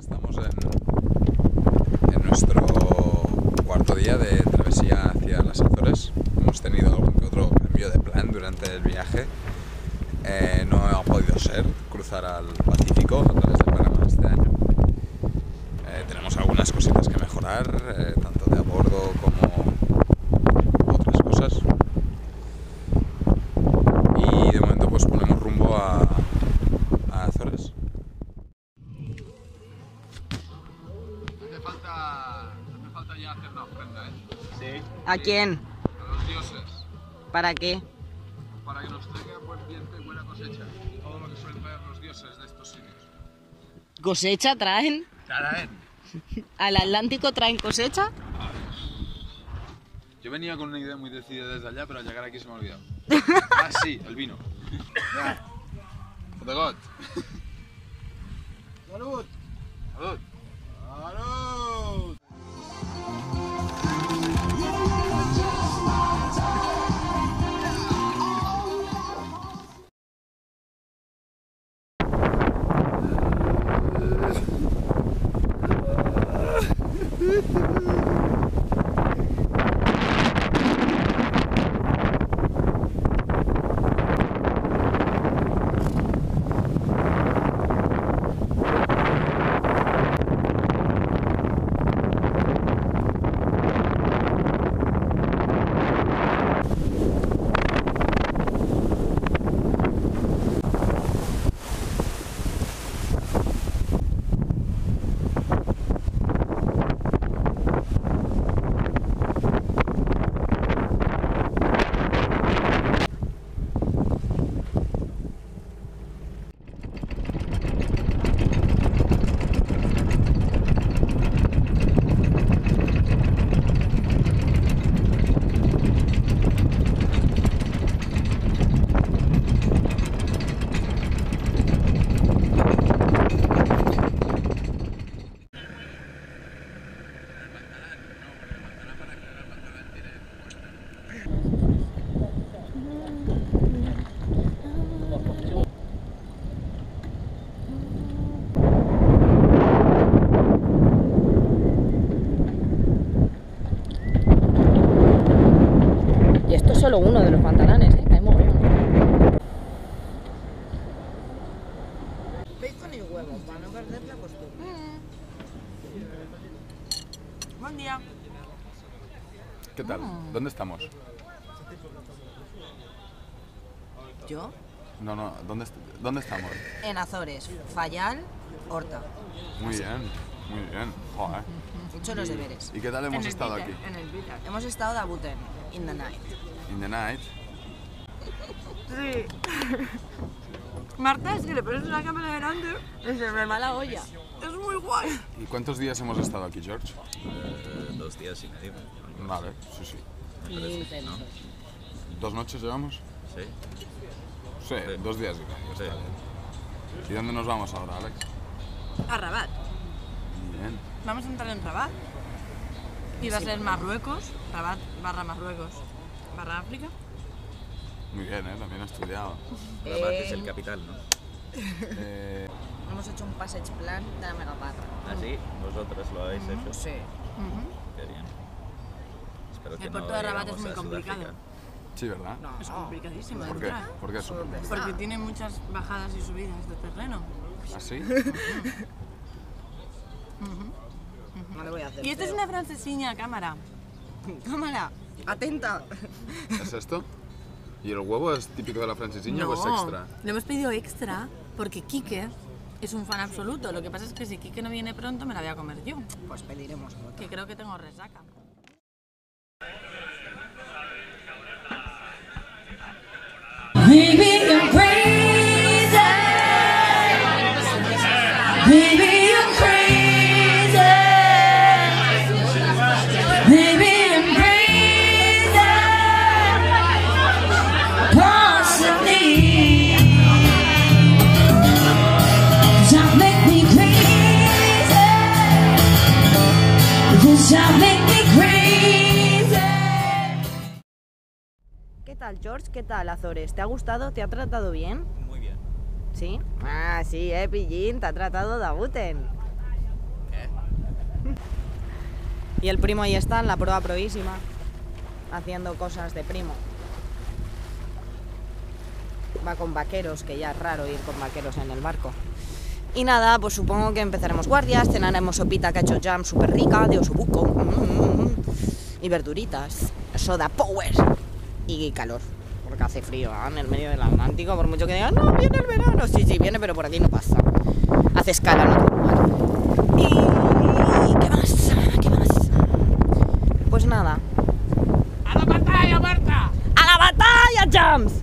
Estamos en nuestro cuarto día de travesía hacia las Azores. Hemos tenido algún que otro cambio de plan durante el viaje. No ha podido ser cruzar al Pacífico a través de Panamá este año. Tenemos algunas cositas que mejorar, tanto de a bordo como otras cosas. Y de momento pues ponemos rumbo a Azores. Hace falta ya hacer una ofrenda, ¿eh? Sí. ¿A quién? A los dioses. ¿Para qué? Para que nos traigan buen viento y buena cosecha. Todo lo que suelen traer los dioses de estos sitios. ¿Cosecha traen? Traen. ¿Al Atlántico traen cosecha? Yo venía con una idea muy decidida desde allá, pero al llegar aquí se me ha olvidado. Ah, sí, el vino. Ya. For the God. ¡Salud! Salud. ¡Salud! Y esto es solo uno de los pantalones, ¿eh? Que hay mogollón. Bacon y huevos, para no perder la costumbre. Buen día. ¿Qué tal? ¿Dónde estamos? ¿Yo? No, ¿dónde estamos? En Azores, Fayal, Horta. Muy bien, muy bien. Joder. He hecho los deberes. ¿Y qué tal hemos estado aquí? En el Bitter. Hemos estado de Abuten, in the night. In the night. Sí. Marta, es que le pones una cámara delante y se me va la olla. Es muy guay. ¿Y cuántos días hemos estado aquí, George? 2 días y medio. Vale, sí. Intenso. ¿2 noches llevamos? Sí. Sí, 2 días y medio. Está Sí. bien. ¿Y dónde nos vamos ahora, Alex? A Rabat. Bien. Vamos a entrar en Rabat. Y va a ser Marruecos, Rabat / Marruecos / África. Muy bien, También he estudiado. Rabat es el capital, ¿no? Hemos hecho un passage plan de la megaparra. ¿Ah, sí? ¿Vosotros lo habéis hecho? Sí. Qué bien. Espero que El no puerto de Rabat es llegamos muy a complicado. Sudáfrica. Sí, ¿verdad? No, es complicadísimo. ¿Por qué? ¿Por qué es súper complicado? Porque tiene muchas bajadas y subidas de terreno. ¿Ah, sí? No le voy a hacer. Y esto es una francesiña, cámara. Cámara, atenta. ¿Es esto? ¿Y el huevo es típico de la francesiña o es extra? Le hemos pedido extra porque Quique es un fan absoluto. Lo que pasa es que si Quique no viene pronto me la voy a comer yo, Pues pediremos otra. que creo que tengo resaca. Baby, you're crazy. Baby, you're crazy. Baby, I'm crazy. Possibly. 'Cause you make me crazy. 'Cause you make me crazy. ¿Qué tal, George? ¿Qué tal, Azores? ¿Te ha gustado? ¿Te ha tratado bien? Muy bien. ¿Sí? Ah, sí, pillín, te ha tratado de Abuten. Y el primo ahí está en la proa proísima, haciendo cosas de primo. Va con vaqueros, que ya es raro ir con vaqueros en el barco. Y nada, pues supongo que empezaremos guardias, cenaremos sopita que ha hecho Jam súper rica, de osobuco, y verduritas, soda power y calor, porque hace frío en el medio del Atlántico, por mucho que digan, no, viene el verano, sí, viene, pero por aquí no pasa, hace escala en otro lugar. Y ¿qué más? Pues nada. ¡A la batalla, Marta! ¡A la batalla, Jams!